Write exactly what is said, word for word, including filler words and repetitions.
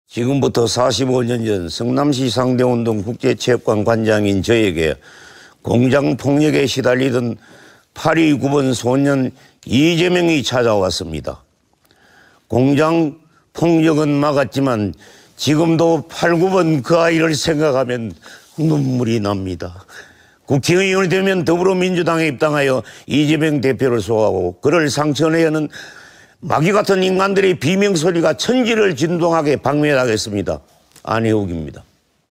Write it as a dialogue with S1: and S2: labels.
S1: 지금부터 사십오 년 전 성남시 상대운동 국제체육관 관장인 저에게 공장폭력에 시달리던 팔이구 번 소년 이재명이 찾아왔습니다. 공장폭력은 막았지만 지금도 팔구 번 그 아이를 생각하면 눈물이 납니다. 국회의원이 되면 더불어민주당에 입당하여 이재명 대표를 소화하고 그를 상처내야 하는 마귀 같은 인간들의 비명소리가 천지를 진동하게 박멸하겠습니다. 안혜욱입니다.